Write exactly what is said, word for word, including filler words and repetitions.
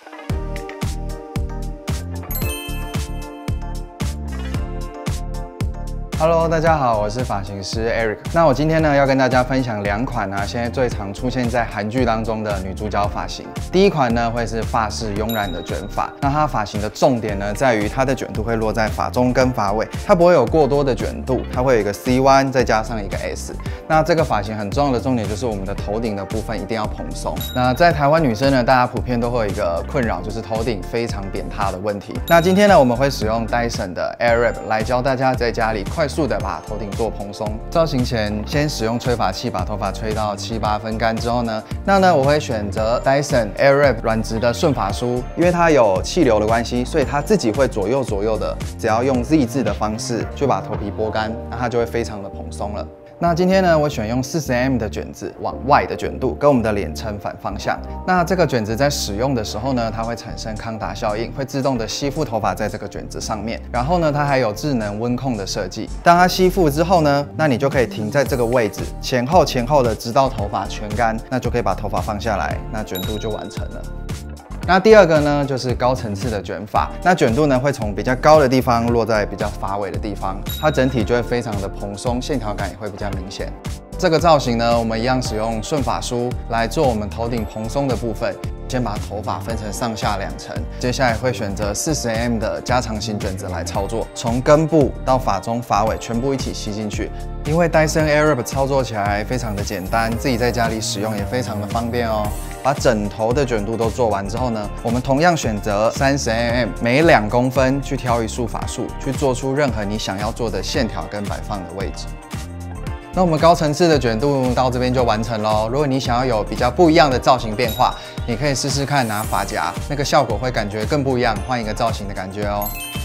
Hello， 大家好，我是发型师 Eric。那我今天呢要跟大家分享两款呢、啊、现在最常出现在韩剧当中的女主角发型。第一款呢会是法式慵懒的卷发，那它发型的重点呢在于它的卷度会落在发中跟发尾，它不会有过多的卷度，它会有一个 C 弯再加上一个 S。那这个发型很重要的重点就是我们的头顶的部分一定要蓬松。那在台湾女生呢，大家普遍都会有一个困扰，就是头顶非常扁塌的问题。那今天呢我们会使用 Dyson 的 Airwrap 来教大家在家里快速的把头顶做蓬松。造型前先使用吹发器把头发吹到七八分干之后呢，那呢我会选择 Dyson Airwrap 软质的顺发梳，因为它有气流的关系，所以它自己会左右左右的，只要用 Z 字的方式去把头皮拨干，那它就会非常的蓬松了。那今天呢，我选用四十 M M 的卷子往外的卷度，跟我们的脸成反方向。那这个卷子在使用的时候呢，它会产生康达效应，会自动的吸附头发在这个卷子上面。然后呢，它还有智能温控的设计。当它吸附之后呢，那你就可以停在这个位置，前后前后的直到头发全干，那就可以把头发放下来，那卷度就完成了。那第二个呢，就是高层次的卷发。那卷度呢，会从比较高的地方落在比较发尾的地方，它整体就会非常的蓬松，线条感也会比较明显。这个造型呢，我们一样使用顺发梳来做我们头顶蓬松的部分。先把头发分成上下两层，接下来会选择四十 M M 的加长型卷子来操作，从根部到发中、发尾全部一起吸进去。因为 Dyson Airwrap 操作起来非常的简单，自己在家里使用也非常的方便哦。把整头的卷度都做完之后呢，我们同样选择三十 M M， 每两公分去挑一束发束，去做出任何你想要做的线条跟摆放的位置。那我们高层次的卷度到这边就完成咯。如果你想要有比较不一样的造型变化，你可以试试看拿发夹，那个效果会感觉更不一样，换一个造型的感觉哦。